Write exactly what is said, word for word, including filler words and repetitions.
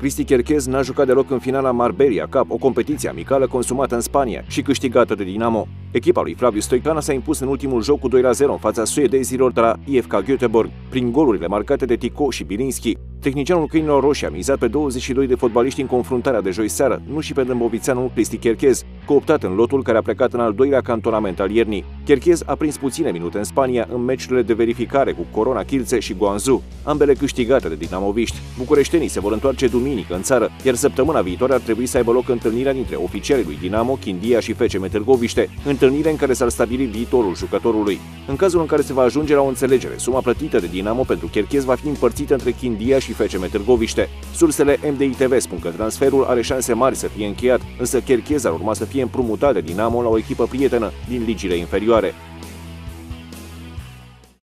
Cristi Cherchez n-a jucat deloc în finala Marbella Cup, o competiție amicală consumată în Spania și câștigată de Dinamo. Echipa lui Flaviu Stoicana s-a impus în ultimul joc cu doi la zero în fața suedezilor de la I F K Göteborg, prin golurile marcate de Tico și Bilinski. Tehnicianul câinilor roșii a mizat pe douăzeci și doi de fotbaliști în confruntarea de joi seară, nu și pe dâmbovițeanul Cristi Cherchez, cooptat în lotul care a plecat în al doilea cantonament al iernii. Cherchez a prins puține minute în Spania în meciurile de verificare cu Corona Kielce și Guangzhou, ambele câștigate de dinamoviști. Bucureștenii se vor întoarce duminică în țară, iar săptămâna viitoare ar trebui să aibă loc întâlnirea dintre oficialii lui Dinamo, Chindia și F C M Târgoviște, întâlnire în care s-ar stabili viitorul jucătorului. În cazul în care se va ajunge la o înțelegere, suma plătită de Dinamo pentru Cherchez va fi împărțită între Chindia și F C M Târgoviște. Sursele M D I T V spun că transferul are șanse mari să fie încheiat, însă Cherchez ar urma să fie împrumutat de Dinamo la o echipă prietenă din ligile inferioare.